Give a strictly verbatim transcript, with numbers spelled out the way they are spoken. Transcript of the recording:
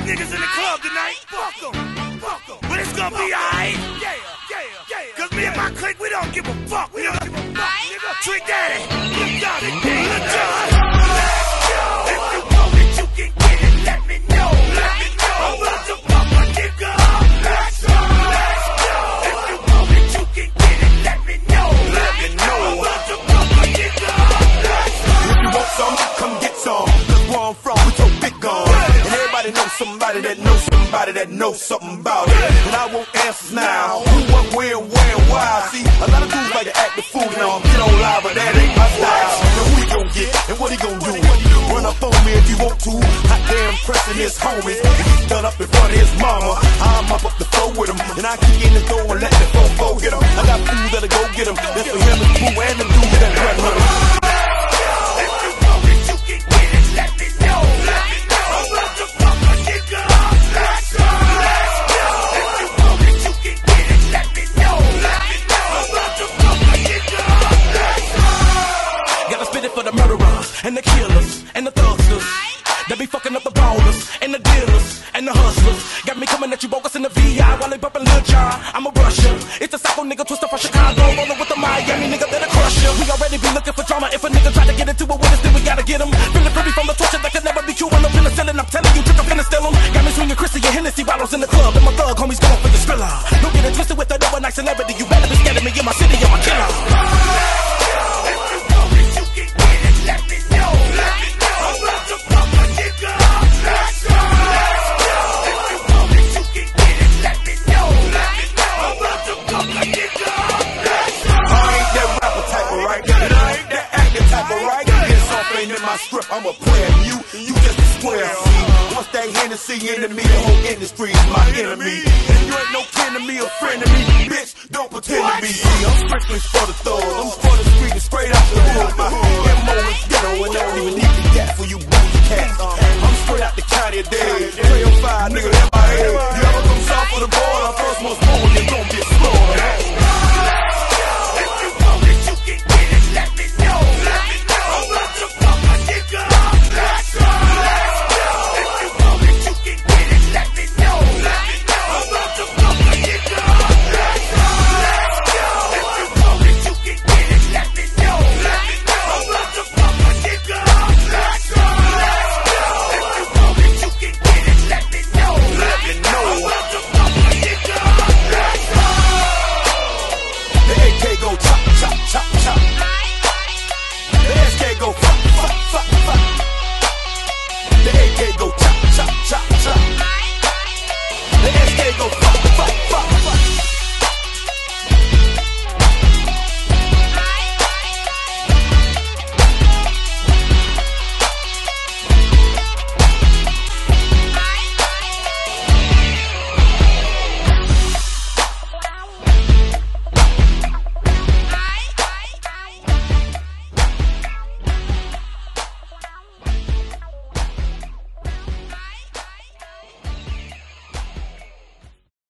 niggas in the club tonight. Fuck them, fuck them. But it's gonna be alright. Yeah, yeah, yeah. Cause me and my clique, we don't give a fuck. We don't give a fuck, nigga. Trick Daddy, look down, Trick Daddy, look down. Let's go. If you know that you can get it, let me know. Let me know. I'm about to fuck my nigga. Let's go. Let's go. If you know that you can get it, let me know. Let me know. I'm about to fuck my nigga. Let's go. If you want some, come get some. Cause where I'm from, we so big gun. And everybody knows somebody that knows somebody that knows something about it. And I want answers now. Who, what, where, where, why? See, a lot of dudes like to act the fool now. Get on live, but that ain't my style. Now who he gon' get and what he gon' do? Run up on me if you want to. Hot damn pressing his homies. And he's done up in front of his mama. I'm up up the floor with him. And I kick in the door and let the fofo get him. I got fools that'll go get him. That's for him and Pooh and the dudes that run with him. And the killers, and the thugsters that be fucking up the ballers, and the dealers, and the hustlers. Got me coming at you bogus in the V I while they bumpin' Lil Jon. I'm a Russia. It's a psycho nigga twister from Chicago, rollin' with the Miami nigga that'll crush ya. We already be looking for drama. If a nigga try to get into it with us, then we gotta get him. Feelin' pretty from the torture that can never be cured. I'm penicillin, I'm telling you, trick, I'm finna steal him. Got me swinging Chrissy and Hennessy bottles in the club, and my thug homies going for the spiller. Don't get it twisted with that overnight celebrity. You better be scared of me in my city, I'm a killer. In my script, I'm a player, you, you just a square. See, once that Hennessy into me, the whole industry is my enemy. And you ain't no kin to me or friend to me, bitch, don't pretend to be. See, I'm strictly for the thugs, I'm for the street and straight out the hood. My M O is ghetto and I don't even need the gas for you booty cats. I'm straight out the county of dead, three oh five, nigga.